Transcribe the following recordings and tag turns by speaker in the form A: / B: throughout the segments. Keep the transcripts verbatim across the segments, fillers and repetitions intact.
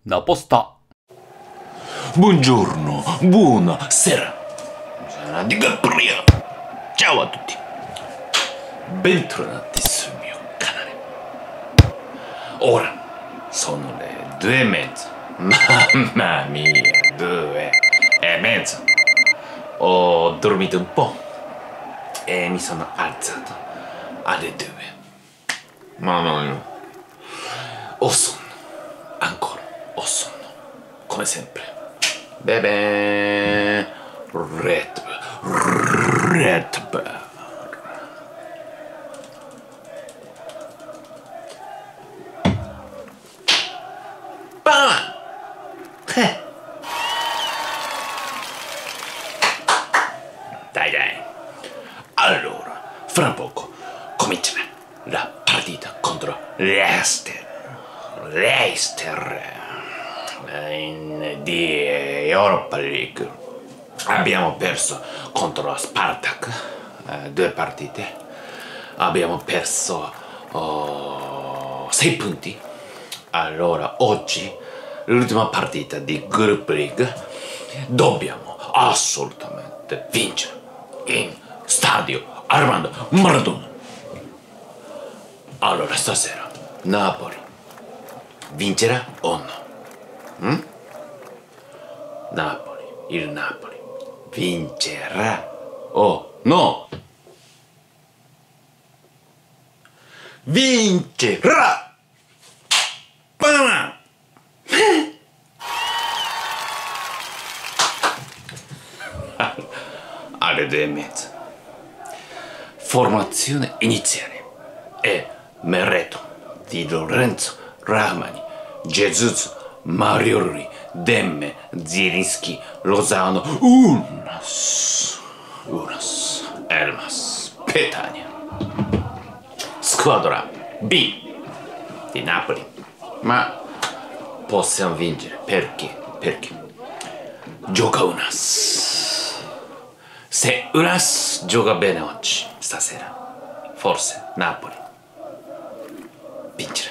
A: Naposta.
B: Buongiorno, buonasera. Sono Di Capria. Ciao a tutti. Bentornati sul mio canale. Ora sono le due e mezza. Mamma mia, due e mezza. Ho dormito un po' e mi sono alzato alle due. Mamma mia. Ho sonno. Ancora ho sonno. Come sempre. Bebe Red Bull. Red Bull. Bam! Eh. Dai dai. Allora, fra poco comincerà la partita contro Leicester. Leicester in di Europa League. Abbiamo perso contro la Spartak eh, due partite. Abbiamo perso oh, sei punti. Allora oggi l'ultima partita di Group League dobbiamo assolutamente vincere in stadio Armando Maradona. Allora stasera Napoli vincerà o no? Mm? Napoli, il Napoli vincerà o no? Vincerà! Panama! Alle due e mezza. Formazione iniziale è Merreto, Di Lorenzo, Rahmani, Jesus, Mario Rui, Demme, Zielinski, Lozano, Unas, Unas, Elmas, Petagna. Squadra B di Napoli. Ma possiamo vincere perché? Perché gioca Unas. Se Unas gioca bene oggi, stasera, forse Napoli vincerà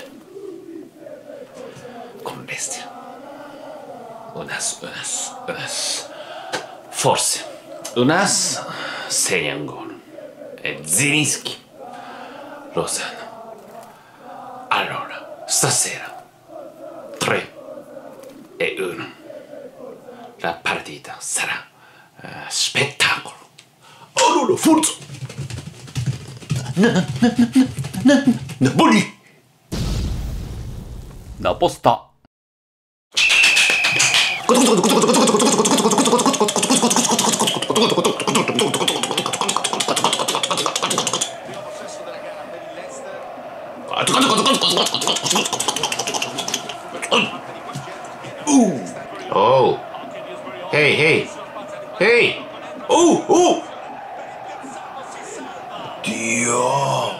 B: con bestia. Unas, Unas, Unas. Forse Unas segna un gol e Zielinski Lozano. Allora stasera tre e uno. La partita sarà uh, spettacolo. Allora forza Napoli.
A: Naposta.
B: Oh, hey, hey, hey, oh, oh, Dio,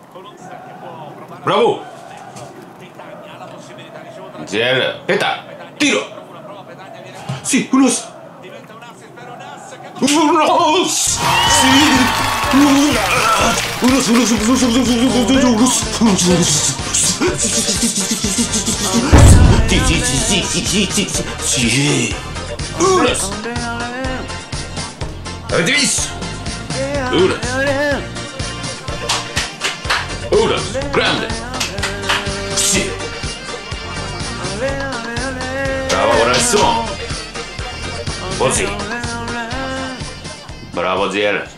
B: bravo, Zer, Peta, tiro, sì, Unas, Unas, sì, Unas, Unas, Unas, Unas, Sì, sì, sì, sì, sì, sì, sì, sì. Unas. Avete visto? Unas. Unas, grande. Sì. Bravo, bravissimo. Così. Bravo, Ziel.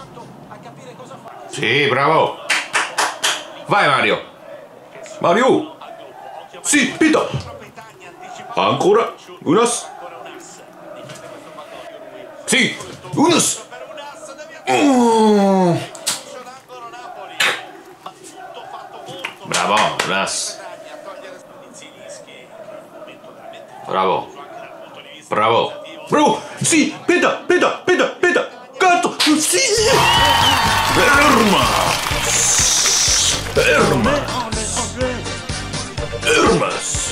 B: Sì, bravo. Vai, Mario. Mario. Sì, Pita. Ancora, Unas. Sì, Unas. Mm. Bravo, Unas. Bravo. Bravo. Bravo. Sì, Peta, Peta, Peta, Peta. Gatto. Sì. Erma. Erma. Ermas.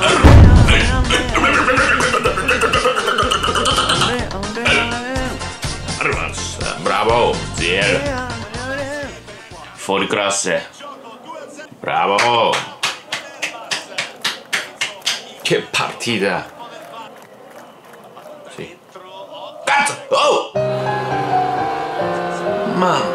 B: Bravo, Ziel. Fuori classe. Bravo. che partita! Sì. Cazzo! Oh! Mamma!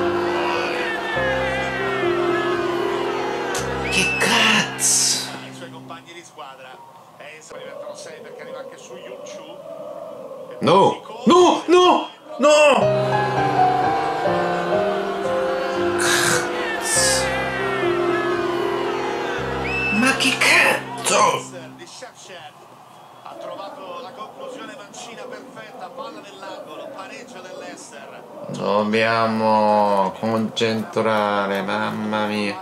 B: Che cazzo!
A: I suoi compagni di squadra e diventano sei perché arriva anche su YouTube.
B: No! No! No! No! Cazzo! Ma che cazzo!
A: Di Shevchev ha trovato la conclusione mancina perfetta, palla nell'angolo, pareggio dell'Ester.
B: Dobbiamo concentrare, mamma mia.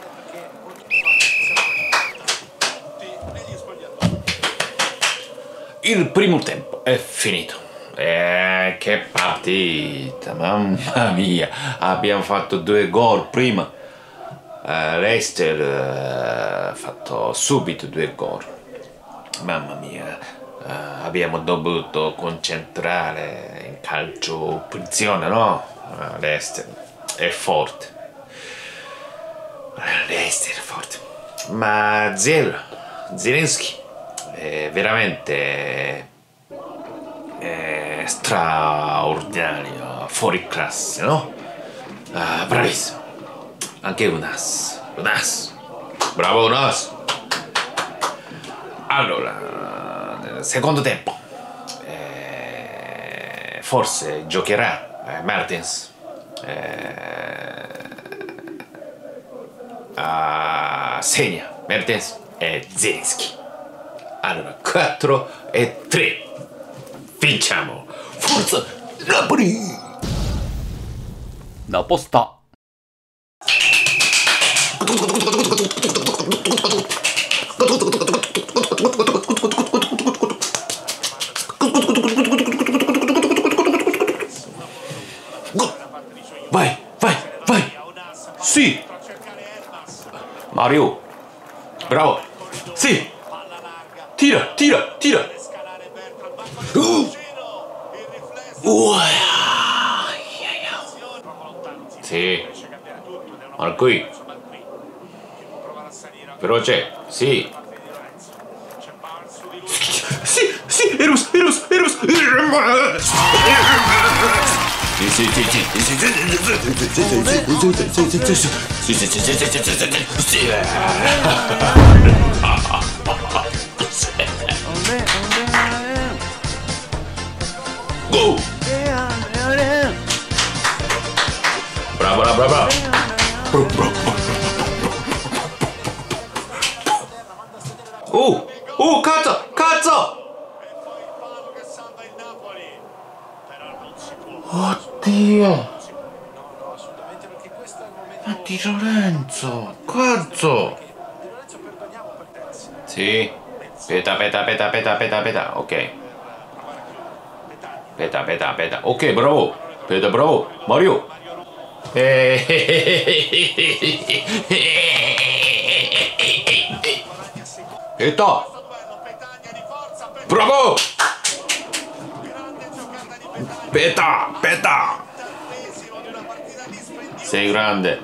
B: Il primo tempo è finito. Eh, che partita, mamma mia. Abbiamo fatto due gol prima. Eh, Leicester eh, ha fatto subito due gol. Mamma mia. Eh, abbiamo dovuto concentrare in calcio punizione, no? Eh, Leicester è forte. Eh, Leicester è forte. Ma Zel, Zelensky è veramente è straordinario, fuori classe, no? Ah, bravissimo. Anche Unas. Unas. Bravo Unas. Allora, nel secondo tempo, eh, forse giocherà eh, Martins. Eh, a segna Mertens e Zelensky. Allora, quattro e tre. Vinciamo. Forza Napoli.
C: 나포스타
B: Vai, vai, vai. Sì. Mario. Bravo. Sì. Tira, tira, tira. Uh. Uh. Sì. Marcui. Veloce. Sì. Sì, sì, Eros, Eros, Eros. Sì, sì, sì, sì, sì, sì, sì, go! Bravo, bravo, bravo! Oh, oh, cazzo, cazzo! Oddio! Ma Di Lorenzo! Cazzo! Sì. Peta, peta, peta, peta, peta, peta. Ok. Peta, peta, peta. Ok, bravo. Peta, bravo. Mario. Peta. Bravo. Peta, peta. Sei grande.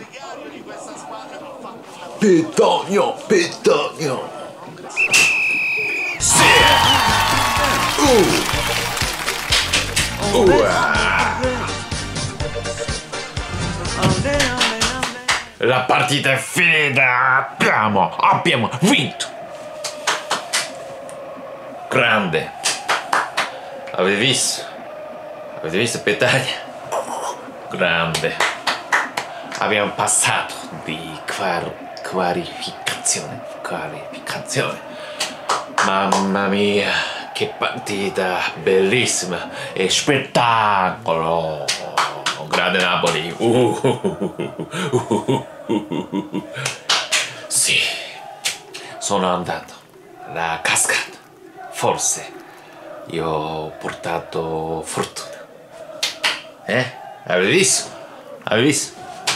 B: Petagno, petagno. Sì. Uh. Uh. La partita è finita. Abbiamo, abbiamo vinto. Grande. Avete visto? Avete visto Petagna? Grande. Abbiamo passato di quar- qualificazione. Qualificazione. Mamma mia, che partita bellissima e spettacolo. Grande Napoli. Uh, uh, uh, uh, sì, sono andato alla cascata. Forse io ho portato fortuna. Eh? Avete visto? Avete visto?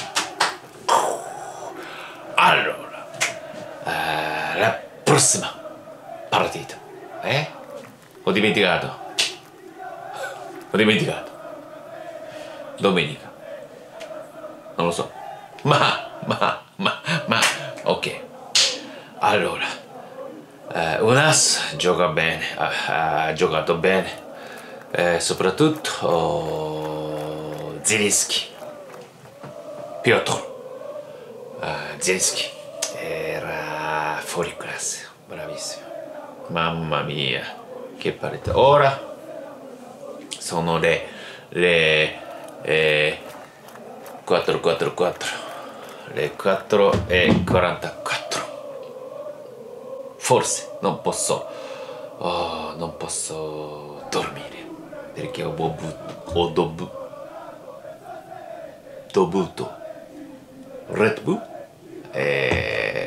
B: Allora, eh, la prossima partita. Eh? Ho dimenticato. Ho dimenticato. Domenica. Non lo so. Ma, ma, ma, ma. Ok. Allora. Eh, Unas gioca bene, ha, ha giocato bene, eh, soprattutto oh, Zielinski, Piotr uh, Zielinski era fuori classe, bravissimo, mamma mia, che partita. Ora sono le, le eh, quattro quattro quattro, le quattro e quarantaquattro. Forse non posso, oh, non posso dormire perché ho, bobu, ho dobu, dovuto Red Bull e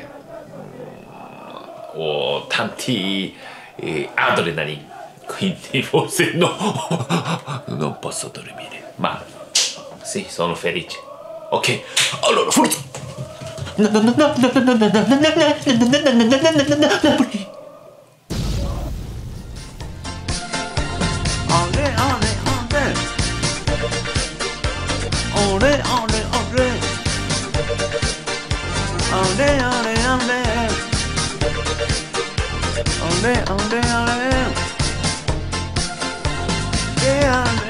B: ho tanti eh, adrenalina, quindi forse no, non posso dormire, ma sì, sono felice. Ok, allora forza. No, no, no, no, no, no, no, no, no, no, no, Napoli.
C: Ole, ole, ole. Ole, ole, ole. Ole, ole, ole. Ole, ole, ole. Yeah, ole.